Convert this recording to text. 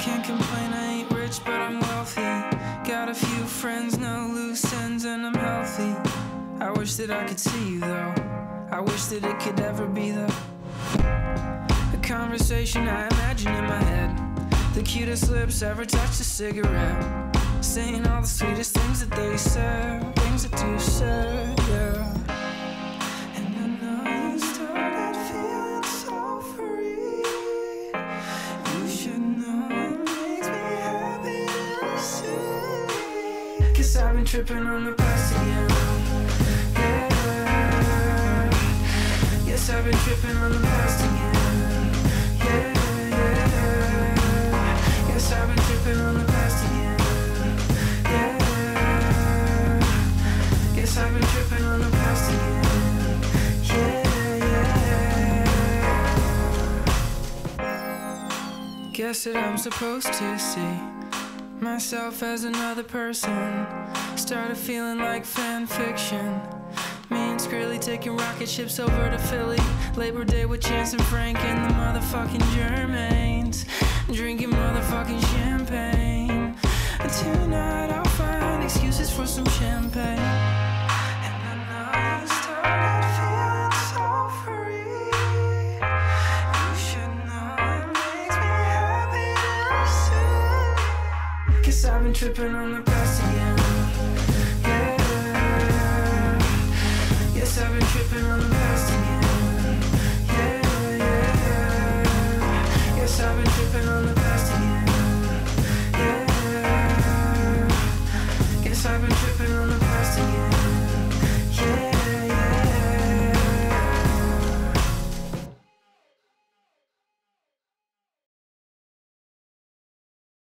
can't complain, I ain't rich, but I'm wealthy. Got a few friends, no loose ends, and I'm healthy. I wish that I could see you though. I wish that it could ever be the conversation I imagine in my head. The cutest lips ever touched a cigarette, saying all the sweetest things that they said, things that you said, yeah. And I know you started feeling so free. You should know it makes me happy to see. Guess I've been tripping on the past again, yeah. Guess I've been tripping on the past again, yeah. Guess I've been tripping on the past again, yeah. Guess I've been tripping on the past again, yeah. Guess that I'm supposed to see myself as another person. Started feeling like fan fiction. Me and Skrilly taking rocket ships over to Philly. Labor Day with Chance and Frank and the motherfucking Germains, drinking motherfucking champagne. And tonight I'll find excuses for some champagne. And I know you started feeling so free. You should know it makes me happy to see. Guess I've been tripping on the past again, yeah. Guess I've been tripping on the past again, yeah, yeah. Guess I've been tripping on the past.